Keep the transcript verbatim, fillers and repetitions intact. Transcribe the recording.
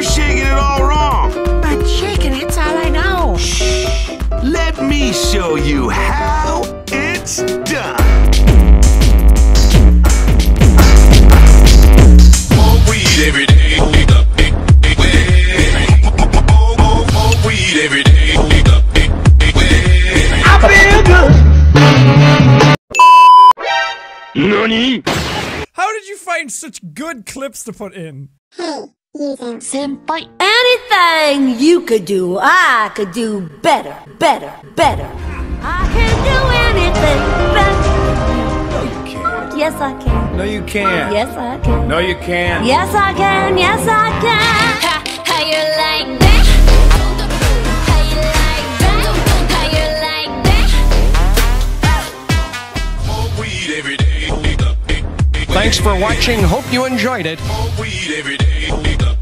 You're shaking it all wrong. But shaking, it's all I know. Shh. Let me show you how it's done. More weed every day. More weed every day. I feel good. Nani? How did you find such good clips to put in? Hey, Yuzu. Senpai. Anything you could do, I could do better, better, better. I can do anything better. No, you can't. Yes, I can. No, you can't. Yes, I can. No, you can't. Yes, I can. Yes, I can. How, how you like that? How you like that? How you like that? More weed every day. Thanks for watching. Hope you enjoyed it. More weed every day.